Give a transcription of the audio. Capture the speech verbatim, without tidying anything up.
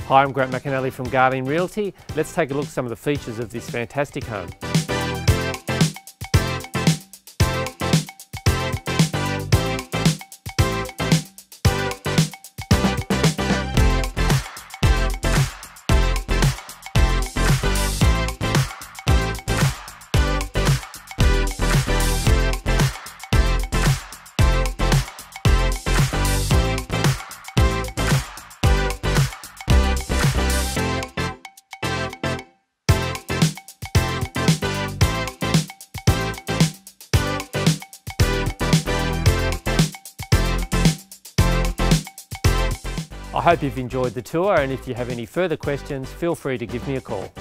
Hi, I'm Grant McAnally from Guardian Realty. Let's take a look at some of the features of this fantastic home. I hope you've enjoyed the tour, and if you have any further questions, feel free to give me a call.